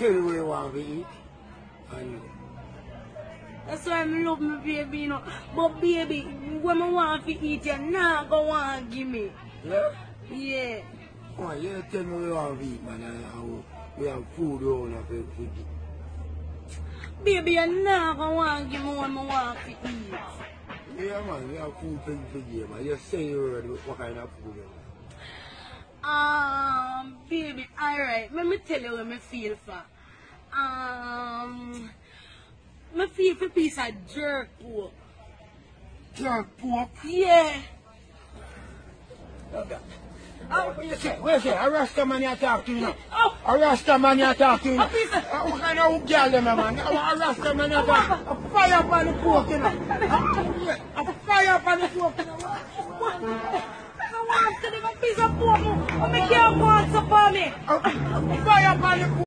tell you what you want to eat. And that's why I love my baby, you know. But baby, when I want to eat, you're not going to want to give me. yeah? Yeah. Oh, you tell me what you want to eat, man. And we have food around for eat. Baby, you're not going to want to give me when I want to eat. Yeah, man, we have food for you, man. You say you already what kind of food you want. Baby, alright. Let me tell you what I feel for. I feel for a piece of jerk pork. Jerk pork? Yeah. Okay. What you say? What you say? A Rasta man you talk to you now. Oh. A Rasta man you talk to you now. A piece of... What kind of girl them, man? A Rasta man you talk. A fire upon the pork, you know. A fire upon the pork, you know. What? I want to give a piece of pork. I can't want to for me. A fire upon the pork.